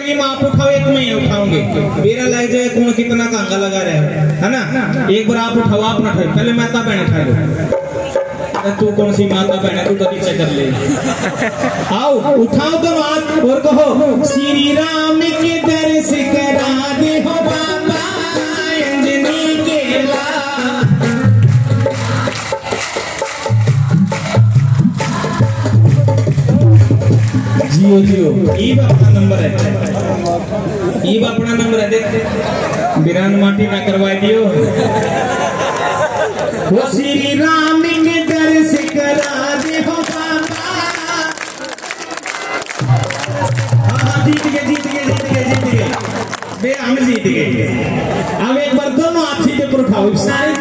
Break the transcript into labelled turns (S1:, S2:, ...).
S1: भी आप उठाओ, एक में ही उठाओगे, मेरा लग जाए कौन कितना कांगा लगा रहा है ना। एक बार आप उठाओ, आप ना उठाओ, पहले माता बहन उठा लो। तू कौन सी माता बहन है, तू तो पीछे कर ले। आओ उठाओ तो हाथ और कहो श्री राम के दर्श करा दे हो बाबा अंजनी के ला। जियो जियो ये अपना नंबर है, ये अपना नंबर है, देख बिरान माटी ना करवा दियो। वो श्री राम के दर्श करा दे हो बाबा। हाँ जीत गए जीत गए जीत गए जीत गए बे, हम जीत गए। अब एक बार दोनों हाथ सीधे पर उठाओ, सारे